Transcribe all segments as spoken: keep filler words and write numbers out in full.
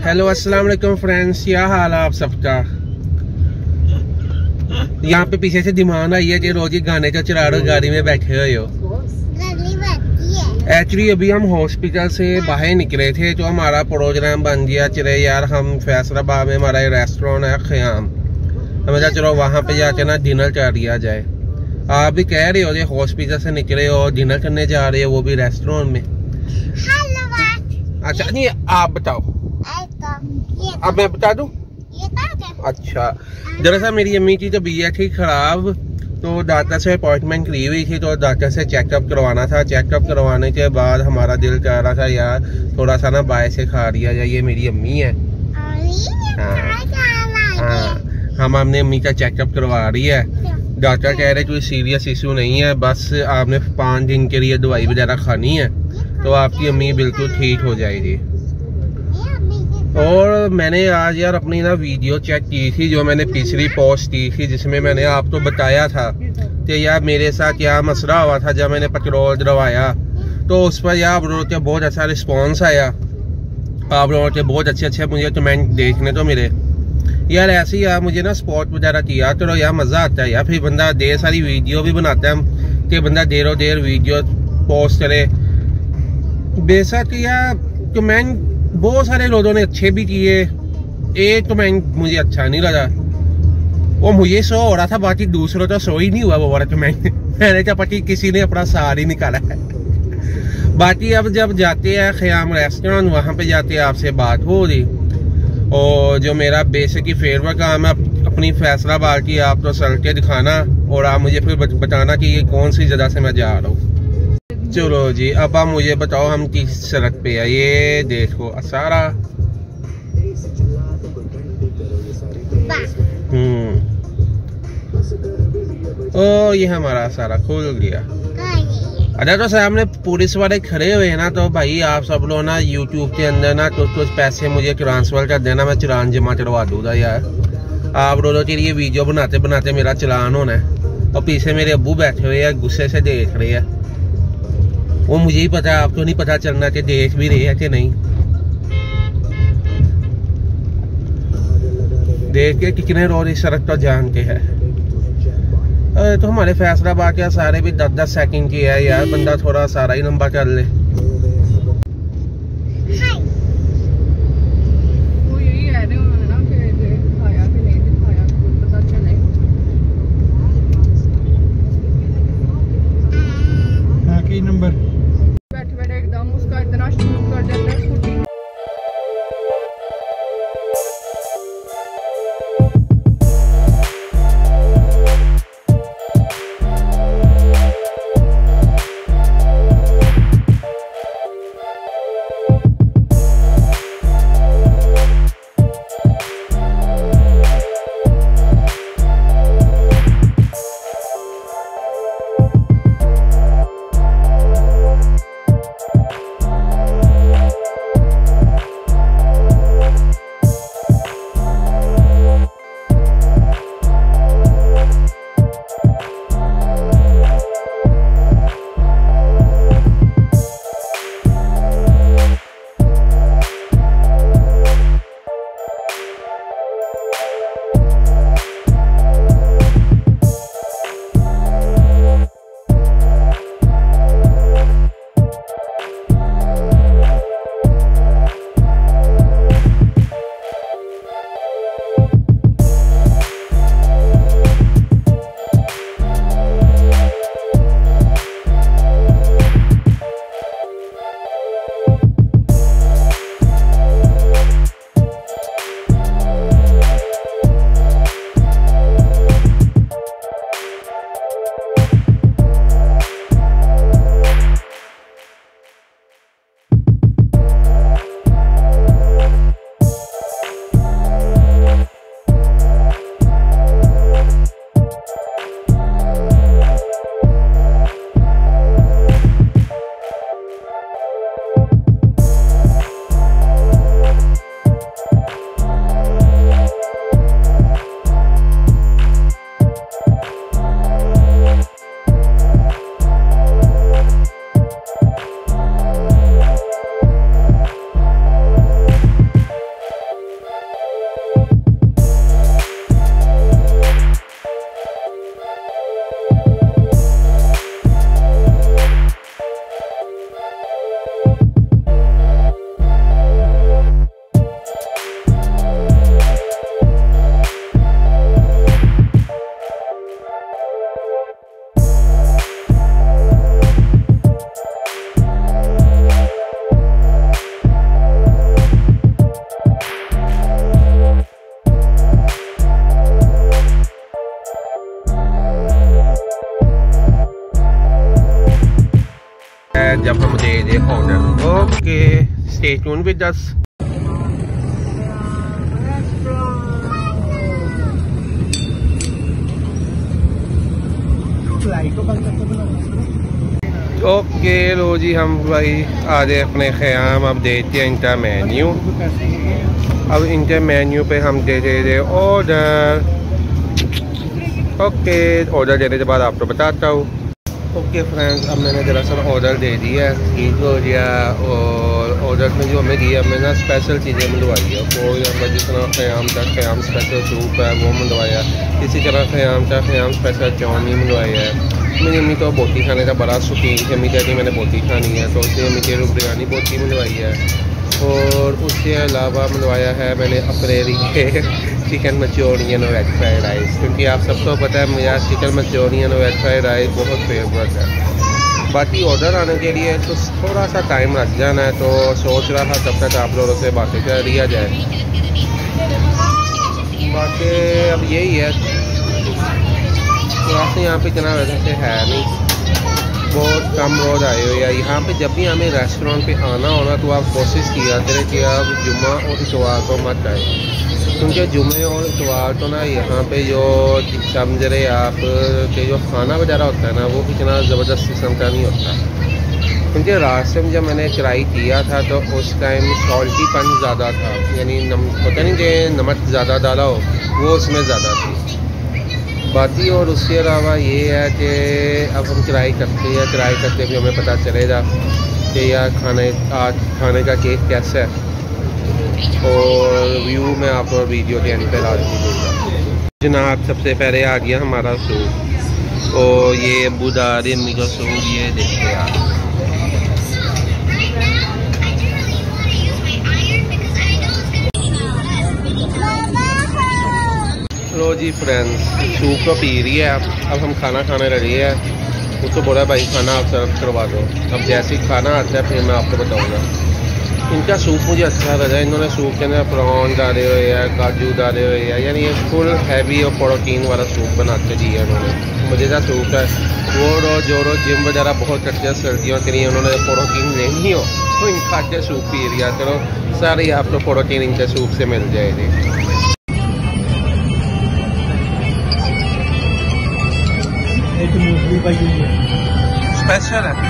Hello अस्सलाम वालेकुम friends, क्या हाल है आप सबका। यहाँ पे पीछे से डिमांड आई है कि रोज ही गाने का चला रहे हो, गाड़ी में बैठे हुए हो। एक्चुअली अभी हम हॉस्पिटल से बाहर निकले थे तो हमारा प्रोग्राम बन गया, चले यार हम फैसलाबाद में हमारा रेस्टोरेंट है ख़याम, हमें कहा चलो वहाँ पे जाके ना डिनर कर लिया जाए। आप भी कह रहे हो जो हॉस्पिटल से निकले हो डिनर करने जा रहे हो, वो भी रेस्टोरेंट में। अच्छा नहीं, आप बताओ। अब मैं बता दूं? अच्छा, दरअसल मेरी अम्मी की तबीयत थी खराब तो डॉक्टर से अपॉइंटमेंट ली हुई थी, तो डॉक्टर से चेकअप करवाना था। चेकअप करवाने के बाद हमारा दिल कह रहा था यार थोड़ा सा ना बाहर से खा लिया जाए। ये मेरी अम्मी है। हाँ हाँ, हम हमने अम्मी का चेकअप करवा रही है। डॉक्टर कह रहे कोई सीरियस इशू नहीं है, बस आपने पाँच दिन के लिए दवाई वगैरह खानी है तो आपकी अम्मी बिल्कुल ठीक हो जाएगी। और मैंने आज यार अपनी ना वीडियो चेक की थी जो मैंने पिछली पोस्ट की थी, जिसमें मैंने आपको बताया था कि यार मेरे साथ क्या मसला हुआ था जब मैंने पेट्रोल डलवाया। तो उस पर यार आप लोगों के बहुत अच्छा रिस्पॉन्स आया, आप लोगों के बहुत अच्छे अच्छे मुझे कमेंट देखने को मिले। यार ऐसे ही यार मुझे ना स्पॉट वगैरह किया तो यार मज़ा आता है यार, फिर बंदा ढेर सारी वीडियो भी बनाता है हम कि बंदा देरों देर वीडियो पोस्ट करे। बेशक यार कमेंट बहुत सारे लोगों ने अच्छे भी किए, एक कमेंट मुझे अच्छा नहीं लगा, वो मुझे शो हो रहा था, बाकी दूसरों तो शो ही नहीं हुआ वो वाला कमेंट। मैंने क्या पता किसी ने अपना सार ही निकाला है। बाकी अब जब जाते हैं ख़याम रेस्टोरेंट, वहाँ पे जाते हैं आपसे बात हो रही। और जो मेरा बेसिक ही फेवरेट काम है अपनी फैसलाबाद की आपको सड़कें दिखाना और आप मुझे फिर बताना कि ये कौन सी जगह से मैं जा रहा हूँ। चलो जी, अब आप मुझे बताओ हम किस सड़क पे है। ये देखो असारा। हम्म ओ ये हमारा असारा खुल गया। अच्छा तो सामने पुलिस वाले खड़े हुए हैं ना, तो भाई आप सब लोग ना यूट्यूब के अंदर ना कुछ कुछ पैसे मुझे ट्रांसफर कर देना, मैं चलान जमा करवा दूंगा यार। आप लोगों के लिए वीडियो बनाते बनाते मेरा चलान होना है। और पीछे मेरे अब्बू बैठे हुए हैं गुस्से से देख रहे हैं, वो मुझे ही पता है, आपको नहीं पता चलना कि देख भी रहे हैं कि नहीं। देख के कितने रोज इस सड़क पर जान के है। तो हमारे फैसलाबाद के सारे भी दस दस सेकंड की है यार, बंदा थोड़ा सारा ही लंबा कर ले। नंबर बैठे बैठे एकदम उसका इतना शुरू कर देता है स्कूटी। दे दे order. Okay, stay tune with us. Okay लो जी, हम भाई आ गए अपने ख़याम। अब देते हैं इनका मेन्यू। अब इनके मेन्यू पे हम दे दे दे ऑर्डर। ओके, ऑर्डर देने के बाद आपको बताता हूँ। ओके फ्रेंड्स, अब मैंने दरअसल ऑर्डर दे दिया है, ठीक हो गया। और ऑर्डर में जो हमें दिया, मैंने ना स्पेशल चीज़ें मंगवाई है। कोई हम जिस तरह ख़याम का ख़याम स्पेशल सूप है वो मंगवाया, इसी तरह ख़याम का ख़याम स्पेशल चाउमीन मंगवाया है। मेरी अम्मी तो बोटी खाने का बड़ा शौकीन थी, अम्मी कहती मैंने बोटी खानी है, तो उससे अम्मी के बिरयानी बोटी मंगवाई है। और उसके अलावा मंगवाया है मैंने अपने लिए चिकन मंचूरियन और वेज फ्राइड राइस, क्योंकि आप सबको पता है मेरा चिकन मंचूरियन और वेज फ्राइड राइस बहुत फेवरेट है। बाकी ऑर्डर आने के लिए तो थोड़ा सा टाइम लग जाना है, तो सोच रहा था तब तक आप लोगों से बातें कर लिया जाए। बाकी अब यही है, तो यहाँ पे इतना वैसे से है नहीं, बहुत कम रोज़ आए हुए हैं यहाँ पे। जब भी हमें रेस्टोरेंट पे आना होना तो आप कोशिश किया करें कि आप जुम्मा और इतवार को मत आए, क्योंकि जुम्मे और इतवार तो ना यहाँ पे जो समझ रहे आप कि जो खाना वगैरह होता है ना वो इतना ज़बरदस्त किस्म का नहीं होता। क्योंकि रास्ते में जब मैंने ट्राई किया था तो उस टाइम सॉल्टीपन ज़्यादा था, यानी नम पता नहीं कि नमक ज़्यादा डाला हो, वो उसमें ज़्यादा थी। बाकी और उसके अलावा ये है कि अब हम ट्राई करते हैं, ट्राई करते भी हमें पता चलेगा कि यार खाने आज खाने का टेस्ट कैसा है। और व्यू में आपको वीडियो के एंड पे लाजमी दूँगा। जनाब सबसे पहले आ गया हमारा सूप, और ये बुदारी अम्मी का सूप, ये देखिए आप। लो जी फ्रेंड्स, सूप तो पी रही है। अब हम खाना खाने लगे हैं। उसको बोला भाई खाना आप सर्व करवा दो। अब जैसे ही खाना आता है फिर मैं आपको बताऊंगा। इनका सूप मुझे अच्छा लगा। इन्होंने सूप के अंदर प्रॉन डाले हुए हैं, काजू डाले हुए हैं, यानी ये फुल हैवी और प्रोटीन वाला सूप बनाते दिया इन्होंने। मज़ेदार सूप है। वो रोज जो रोज जिम वगैरह बहुत करते हैं सर्दियों के लिए, उन्होंने प्रोटीन नहीं हो तो इनका के सूप पी लिया करो, सारी आपको प्रोटीन इनके सूप से मिल जाएगी। स्पेशल है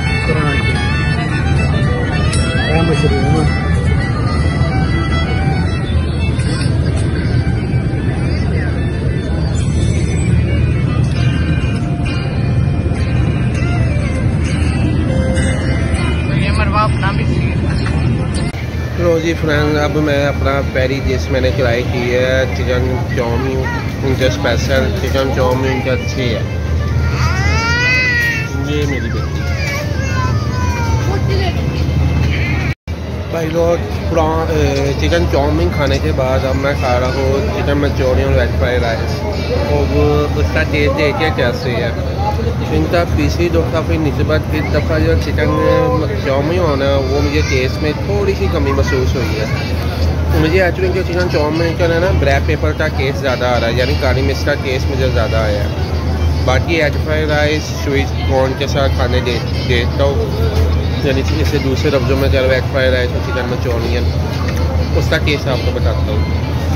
लो जी फ्रेंड, अब मैं अपना पहली डिश मैंने ट्राई की है चिकन चाउमीन। उनके स्पेशल चिकन चाउमीन उनके अच्छी है। ये मेरी बेटी भाई लोग चिकन चाउमीन खाने के बाद अब मैं खा रहा हूँ chicken Manchurian veg fried rice. और उसका टेस्ट देखिए कैसे है। इनका पिछली दफ़ा फिर निस्बत इस दफ़ा जो चिकन चाउमीन होना है वो मुझे टेस्ट में थोड़ी सी कमी महसूस हुई है। मुझे एक्चुअली जो चिकन चाउमीन का ना ब्लैक पेपर का टेस्ट ज़्यादा आ रहा है, यानी काली मिर्च का टेस्ट मुझे ज़्यादा आया है। बाकी egg fried rice sweet corn के साथ खाने दे देता हूँ, यानी इससे दूसरे लफ्ज़ों में जब एग फ्राइड राइस और चिकन मंचूरियन, उसका टेस्ट आपको बताता हूँ।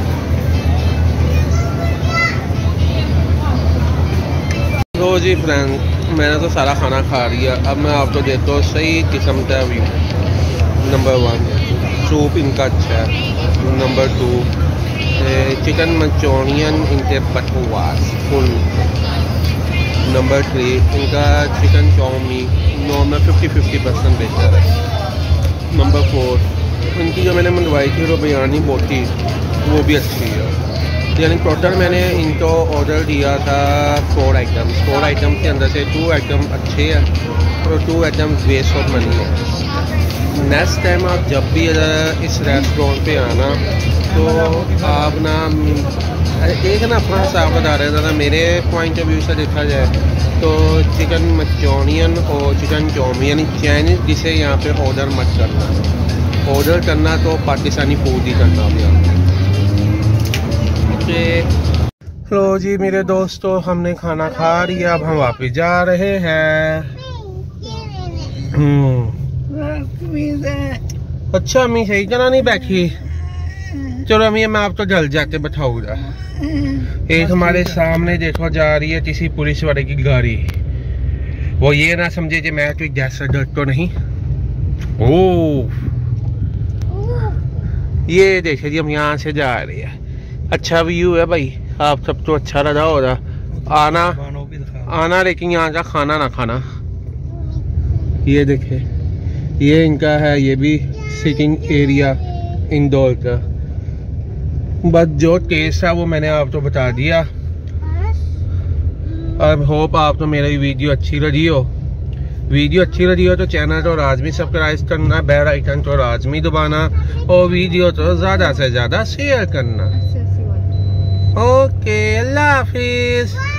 लो जी फ्रेंड, मैंने तो सारा खाना खा लिया। अब मैं आपको देता हूँ सही किस्म का व्यू। नंबर वन, सूप इनका अच्छा है। नंबर टू, चिकन मंचूरियन इनके बकवास फुल। नंबर थ्री, इनका chicken chow mein normal fifty fifty percent बेहतर है। नंबर फोर, इनकी जो मैंने मंगवाई थी वो बिरयानी बोटी, वो भी अच्छी है। यानी टोटल मैंने इनको ऑर्डर दिया था फोर आइटम्स। फोर आइटम के अंदर से टू आइटम अच्छे हैं और two item waste of money है। नेक्स्ट टाइम आप जब भी इस रेस्टोरेंट पे आना तो आप ना एक ना अपना हिसाब बता रहे थे। मेरे पॉइंट ऑफ व्यू से देखा जाए तो चिकन मंचूरियन और चिकन चाउमीन यानी चाइनीज़ डिशें यहाँ पे ऑर्डर मत करना। ऑर्डर करना तो पाकिस्तानी फूड ही करना होगा। लो जी मेरे दोस्तों, हमने खाना खा लिया, अब हम वापस जा रहे हैं। हम्म कमीज है। अच्छा अम्मी सही तरह नहीं बैठी। चलो अम्मी मैं आपको जल्द जाके बैठाऊंगा। एक हमारे सामने देखो जा रही है किसी पुलिस वाले की गाड़ी। वो ये ना समझे कि मैं कोई जैसा डर तो नहीं। ओ ये देखिए जी हम यहाँ से जा रहे हैं। अच्छा व्यू है भाई, आप सब तो अच्छा लगा होगा आना आना लेकिन यहाँ का खाना ना खाना। ये देखे ये इनका है, ये भी सिटिंग एरिया इंदौर का। बस जो टेस्ट है वो मैंने आपको बता दिया। अब होप आपको मेरी वीडियो अच्छी लगी हो। वीडियो अच्छी लगी हो तो चैनल को लाजमी सब्सक्राइब करना, बेल आइकन को लाजमी दबाना और वीडियो को ज़्यादा से ज़्यादा शेयर करना। ओके अल्लाह हाफिज़।